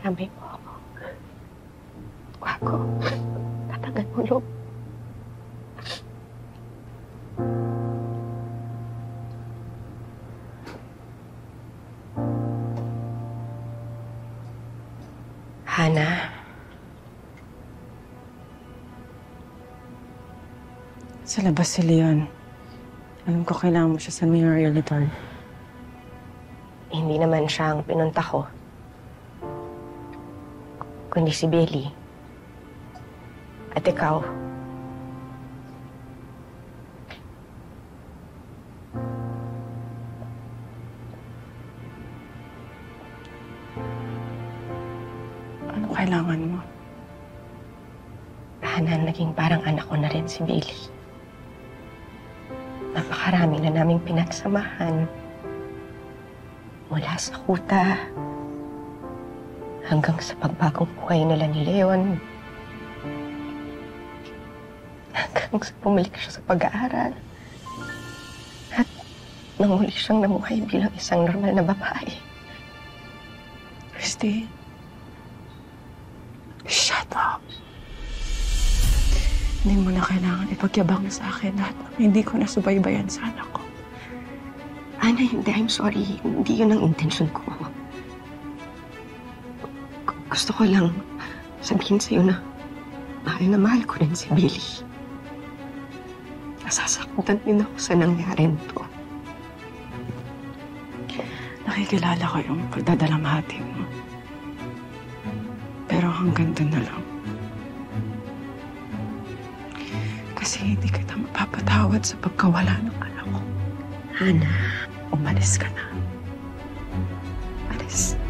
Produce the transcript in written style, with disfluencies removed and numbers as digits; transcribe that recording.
Sabi mo ako. Wako. Tatagal mo loob. Hana. Sa labas si Leon. Alam ko kailangan mo siya sa Memorial Return. Hindi naman siya ang pinunta ko. Kundi si Belly. At ikaw. Ano kailangan mo? Hana, naging parang anak ko na rin si Belly. Napakarami na naming pinagsamahan. Mula sa kuta hanggang sa pagbagong buhay nila ni Leon. Hanggang sa bumalik siya sa pag-aaral. At nang muli siyang namuhay bilang isang normal na babae. Christy, shut up. Hindi mo na kailangan ipagyabang sa akin lahat ng hindi ko nasubaybayan sa anak ko. Ana, hindi. I'm sorry. Hindi yun ang intention ko. Gusto ko lang sabihin sa'yo na mahal ko rin si Billy. Nasasaktan din ako sa nangyari nito. Nakikilala ko yung pagdadalamhati mo. Pero hanggang doon na lang. Kasi hindi kita mapapatawad sa pagkawala ng anak ko. Hana. Umalis ka na. Alis.